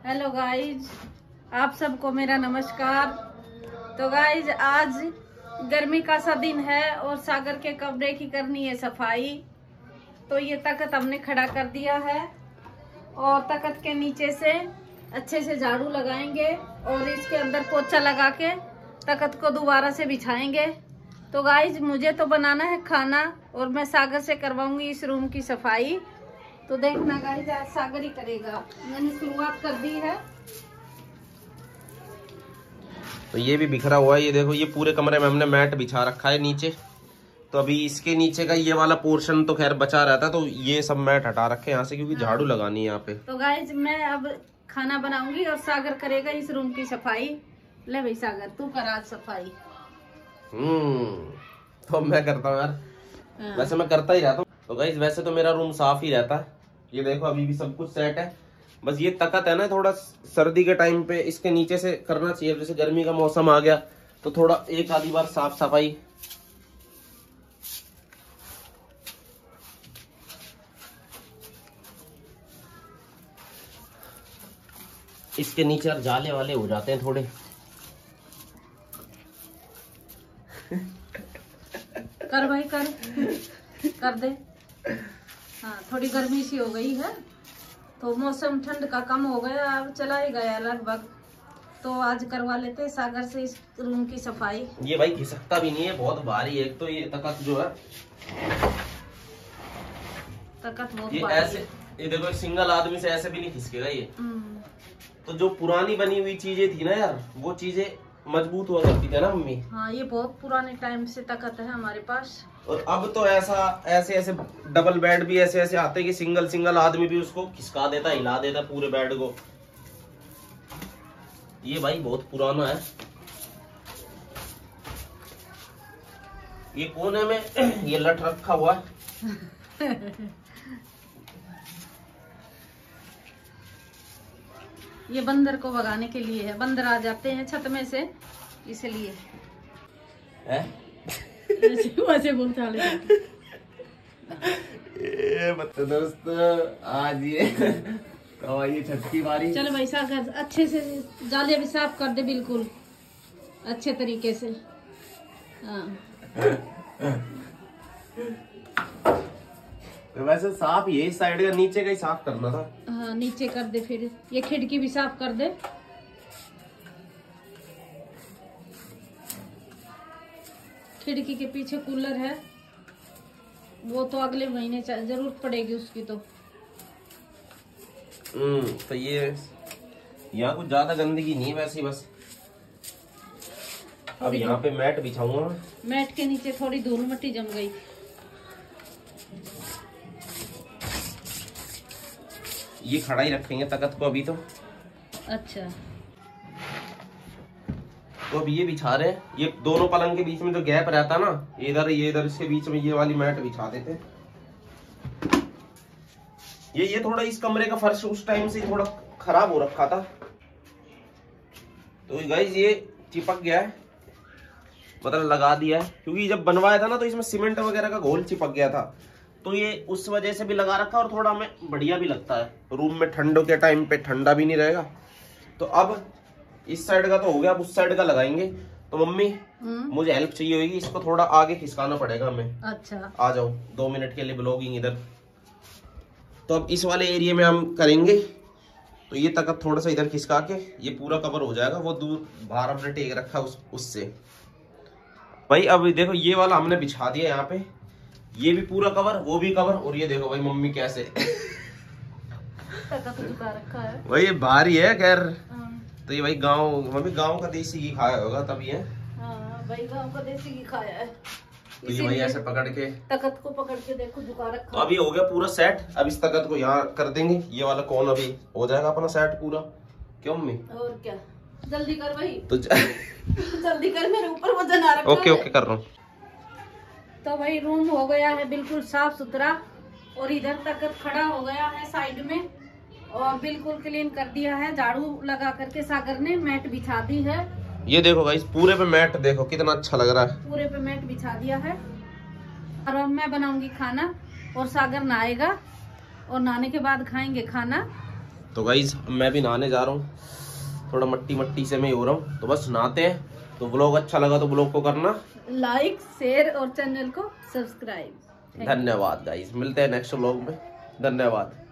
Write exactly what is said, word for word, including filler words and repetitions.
Hello guys, आप सबको मेरा नमस्कार। तो गाइज आज गर्मी का सा दिन है और सागर के कमरे की करनी है सफाई। तो ये तख्त हमने खड़ा कर दिया है और तख्त के नीचे से अच्छे से झाड़ू लगाएंगे और इसके अंदर पोछा लगा के तख्त को दोबारा से बिछाएंगे। तो गाइज मुझे तो बनाना है खाना और मैं सागर से करवाऊंगी इस रूम की सफाई। तो देखना गाइस, आज सागर ही करेगा। मैंने शुरुआत कर दी है। तो ये भी बिखरा हुआ है, ये देखो, ये पूरे कमरे में हमने मैट बिछा रखा है नीचे। तो अभी इसके नीचे का ये वाला पोर्शन तो खैर बचा रहता, तो ये सब मैट हटा रखे यहाँ से क्योंकि हाँ। झाड़ू लगानी है यहाँ पे। तो गाइस मैं अब खाना बनाऊंगी और सागर करेगा इस रूम की सफाई। ले भाई सागर, तू कर आज सफाई। हम्म तो मैं करता हूँ यार, हाँ। वैसे मैं करता ही रहता हूँ। तो गाइस वैसे तो मेरा रूम साफ ही रहता है। ये देखो अभी भी सब कुछ सेट है, बस ये तख्त है ना, थोड़ा सर्दी के टाइम पे इसके नीचे से करना चाहिए। जैसे गर्मी का मौसम आ गया तो थोड़ा एक आधी बार साफ सफाई। इसके नीचे यार जाले वाले हो जाते हैं थोड़े। कर भाई कर कर दे। हाँ, थोड़ी गर्मी सी हो गई है तो मौसम ठंड का कम हो गया, अब चला ही गया लगभग। तो आज करवा लेते सागर से इस रूम की सफाई। ये भाई घिसकता भी नहीं है, बहुत भारी है। एक तो ये तख्त जो है, तख्त बहुत ये भारी ऐसे, ये देखो सिंगल आदमी से ऐसे भी नहीं खिसकेगा ये। तो जो पुरानी बनी हुई चीजें थी ना यार, वो चीजें मजबूत हुआ करती थी ना मम्मी। हाँ, ये बहुत पुराने टाइम से तख्त है हमारे पास। और अब तो ऐसा ऐसे ऐसे डबल बेड भी ऐसे ऐसे आते हैं कि सिंगल सिंगल आदमी भी उसको खिसका देता, हिला देता पूरे बेड को। ये भाई बहुत पुराना है। ये कोने में ये लट रखा हुआ है। ये बंदर को भगाने के लिए है, बंदर आ जाते हैं छत में से, इसलिए है? वैसे बोलता है। ये बता दोस्त, आज ये तो ये छत की बारी। चल भाई सागर, अच्छे से जाले भी साफ कर दे, बिल्कुल अच्छे तरीके से। हाँ। तो वैसे साफ ये साइड का, नीचे का ही साफ करना था। हाँ, नीचे कर दे। फिर ये खिड़की भी साफ कर दे। खिड़की के पीछे कूलर है, वो तो अगले महीने जरूरत पड़ेगी उसकी। तो हम्म तो ये यहाँ कुछ ज्यादा गंदगी नहीं है वैसे, बस अब यहाँ पे मैट बिछाऊंगा। मैट के नीचे थोड़ी धूल मिट्टी जम गई। ये खड़ा ही रखेंगे तख्त को अभी तो। अच्छा, तो अब ये बिछा रहे हैं। ये दोनों पलंग के बीच में जो गैप रहता ना, इधर ये इधर, इसके बीच में ये वाली मैट बिछा देते। ये ये थोड़ा इस कमरे का फर्श उस टाइम से थोड़ा खराब हो रखा था, तो गाइस ये चिपक गया है, मतलब लगा दिया है। क्योंकि जब बनवाया था ना तो इसमें सीमेंट वगैरह का घोल चिपक गया था, तो ये उस वजह से भी लगा रखा और थोड़ा हमें बढ़िया भी लगता है। रूम में ठंडों के टाइम पे ठंडा भी नहीं रहेगा। तो अब इस साइड का तो हो गया, अब उस साइड का लगाएंगे। तो मम्मी मुझे हेल्प चाहिए होगी, इसको थोड़ा आगे खिसकाना पड़ेगा हमें। अच्छा, आ जाओ दो मिनट के लिए ब्लॉगिंग इधर। तो अब इस वाले एरिया में हम करेंगे। तो ये तख्त थोड़ा सा इधर खिसका के ये पूरा कवर हो जाएगा। वो दूर बाहर हमने टेक रखा उस उससे। भाई अब देखो ये वाला हमने बिछा दिया यहाँ पे, ये भी पूरा कवर, वो भी कवर। और ये देखो भाई मम्मी कैसे तख्त झुका रखा है। भाई ये भारी है खैर। तो ये भाई गांव, मम्मी गांव का देसी घी खाया होगा तभी है। हाँ भाई, गांव का देसी घी खाया है। तो ये भाई ऐसे पकड़ के तख्त को पकड़ के देखो झुका रखा। तो अभी हो गया पूरा सेट। अब इस तख्त को यहाँ कर देंगे, ये वाला कौन अभी हो जाएगा अपना सेट पूरा। क्यों मम्मी? और क्या, जल्दी कर भाई। तो जल्दी कर, मेरे ऊपर वजन आ रखा है। ओके ओके कर रहा हूँ। तो भाई रूम हो गया है बिल्कुल साफ सुथरा और इधर तख्त खड़ा हो गया है साइड में और बिल्कुल क्लीन कर दिया है। झाड़ू लगा करके सागर ने मैट बिछा दी है। ये देखो गाइस, पूरे पे मैट देखो कितना अच्छा लग रहा है। पूरे पे मैट बिछा दिया है और अब मैं बनाऊंगी खाना और सागर नहाएगा और नहाने के बाद खाएंगे खाना। तो गाइज मैं भी नहाने जा रहा हूँ, थोड़ा मट्टी मट्टी से मैं ही हो रहा हूँ, तो बस नहाते हैं। तो व्लॉग अच्छा लगा तो व्लॉग को करना लाइक, शेयर और चैनल को सब्सक्राइब। धन्यवाद गाइज, मिलते हैं नेक्स्ट व्लॉग में। धन्यवाद।